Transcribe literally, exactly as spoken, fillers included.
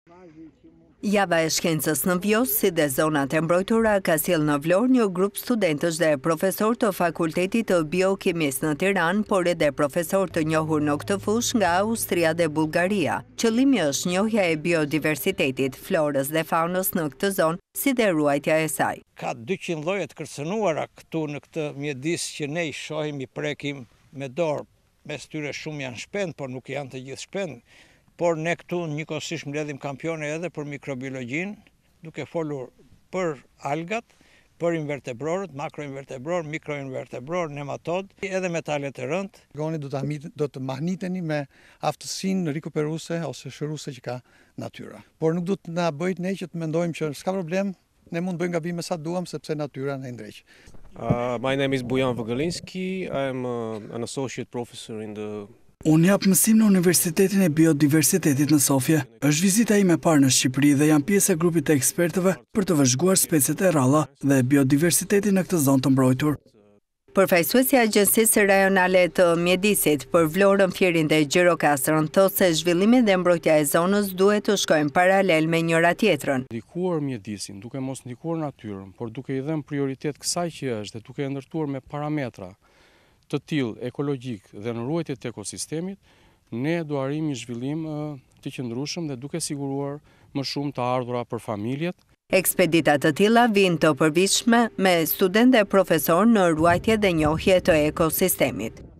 Java e shkencës në Vjos, si dhe zonat e mbrojtura, ka sjellë në Vlorë një grup studentësh dhe profesor të Fakultetit të Biokimis në Tiranë, por edhe profesor të njohur në këtë fushë nga Austria dhe Bullgaria. Qëllimi është njohja e biodiversitetit, florës dhe faunës në këtë zonë, si dhe ruajtja e saj. Ka dyqind lloje të kërcënuara këtu në këtë mjedis që ne i shohim, i prekim me dorë. Mes tyre shumë janë shpend, por nuk janë të gjithë shpend. Por ne këtu njëkohësisht mbledhim kampione edhe për mikrobiologjinë, duke folur për algat, për invertebrorët, makroinvertebror, mikroinvertebror, nematod, edhe metalet e rëndë. Goni do të, do të mahniteni me aftësinë rikuperuese ose shëruese që ka natyra. Por nuk do të na bëjt ne që të mendojmë që s'ka problem, ne mund të bëjmë gabime sa duam sepse natyra na ndreq. Uh, my name is Bojan Vogëlinski. I'm uh, an associate professor in the Unë jap mësim në Universitetin e Biodiversitetit në Sofje. Është vizita ime e parë në Shqipëri dhe jam pjesë e grupit të ekspertëve për të vëzhguar speciet e ralla dhe biodiversitetin në këtë zonë të mbrojtur. Përfaqësuesja e Agjencisë Rajonale të Mjedisit për Vlorën, Fierin dhe Gjirokastrën thotë se zhvillimi dhe mbrojtja e zonës duhet të shkojnë paralel me njëra tjetrën. Ndikuar mjedisin, duke mos ndikuar natyrën, por duke i dhënë prioritet kësaj që është dhe duke e ndërtuar me parametra të tillë ekologjik dhe në ruajtje të ekosistemit, ne do arrijmë një zhvillim të qëndrueshëm dhe duke siguruar më shumë të ardhura për familjet. Ekspedita të tilla vijnë të përvitshme me studentë dhe profesor në ruajtje dhe njohje të ekosistemit.